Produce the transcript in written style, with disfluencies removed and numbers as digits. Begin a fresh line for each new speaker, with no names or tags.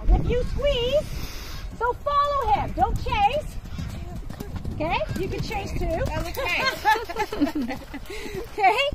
now, if you squeeze, so follow him. Don't chase. Okay? You can chase too.
Okay.
Okay?